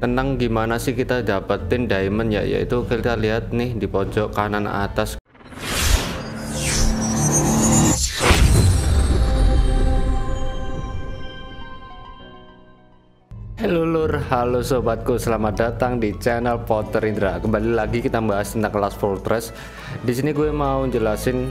Tenang, gimana sih kita dapetin diamond ya? Yaitu kita lihat nih di pojok kanan atas. Halo lur, halo sobatku, selamat datang di channel Potter Indra. Kembali lagi kita bahas tentang Clash Fortress. Di sini gue mau jelasin.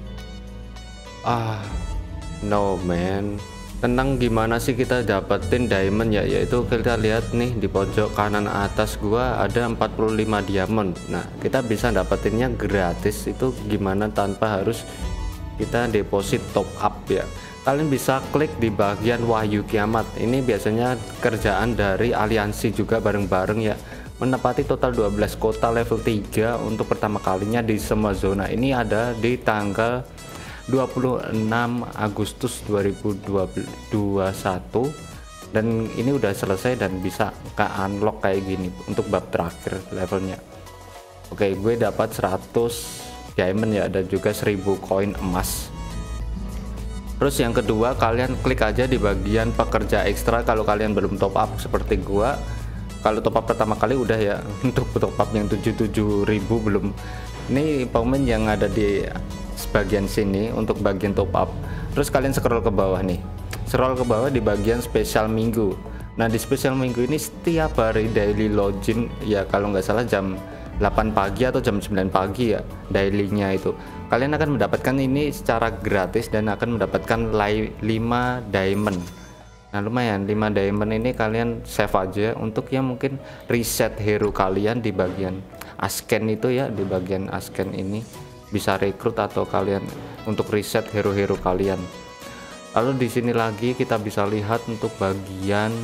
No man. Tenang, gimana sih kita dapetin diamond ya? Yaitu kita lihat nih di pojok kanan atas gua ada 45 diamond. Nah, kita bisa dapetinnya gratis. Itu gimana tanpa harus kita deposit top up ya? Kalian bisa klik di bagian Wahyu Kiamat. Ini biasanya kerjaan dari aliansi juga bareng-bareng ya. Menepati total 12 kota level 3 untuk pertama kalinya di semua zona. Ini ada di tanggal 26 Agustus 2021 dan ini udah selesai dan bisa ke unlock kayak gini untuk bab terakhir levelnya. Oke, gue dapat 100 diamond ya, dan juga 1000 koin emas. Terus yang kedua, kalian klik aja di bagian pekerja ekstra kalau kalian belum top up seperti gua. Kalau top up pertama kali udah ya. Untuk top up yang 77.000 belum. Ini payment yang ada di sebagian sini untuk bagian top up. Terus kalian scroll ke bawah nih, scroll ke bawah di bagian spesial minggu. Nah, di spesial minggu ini setiap hari daily login ya, kalau nggak salah jam 8 pagi atau jam 9 pagi ya dailynya itu. Kalian akan mendapatkan ini secara gratis dan akan mendapatkan 5 diamond. Nah, lumayan 5 diamond ini kalian save aja untuk yang mungkin reset hero kalian di bagian asken itu ya, di bagian asken ini bisa rekrut atau kalian untuk reset hero-hero kalian. Lalu di sini lagi kita bisa lihat untuk bagian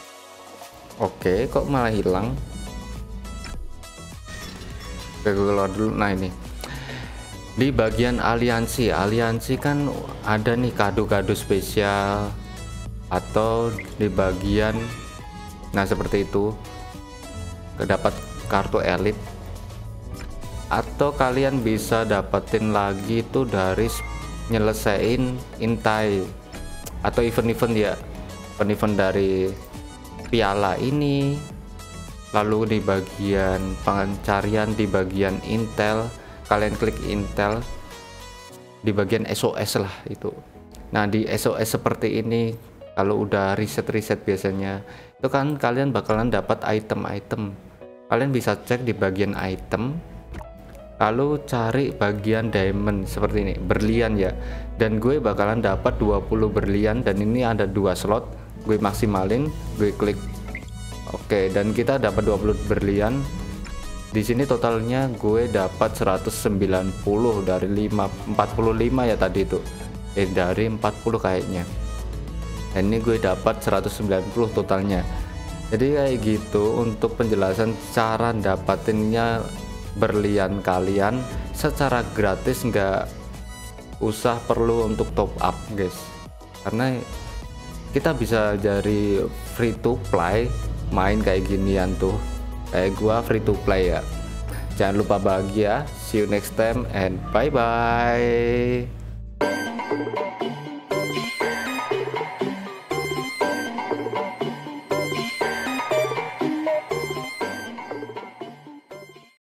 kok malah hilang. Oke, gue keluar dulu. Nah, ini di bagian aliansi kan ada nih kado-kado spesial atau di bagian seperti itu dapat kartu elit, atau kalian bisa dapetin lagi itu dari nyelesain intai atau event-event ya, event-event dari piala ini. Lalu di bagian pencarian di bagian intel, kalian klik intel di bagian SOS lah itu. Nah, di SOS seperti ini kalau udah riset biasanya itu kan kalian bakalan dapat item-item. Kalian bisa cek di bagian item, lalu cari bagian diamond seperti ini, berlian ya, dan gue bakalan dapat 20 berlian dan ini ada 2 slot. Gue maksimalin, gue klik oke, dan kita dapat 20 berlian. Di sini totalnya gue dapat 190 dari 45 ya tadi itu, dari 40 kayaknya, dan ini gue dapat 190 totalnya. Jadi kayak gitu untuk penjelasan cara dapatinnya berlian kalian secara gratis, nggak usah perlu untuk top up guys, karena kita bisa dari free to play main kayak ginian tuh, kayak gua free to play ya. Jangan lupa bahagia, see you next time and bye bye.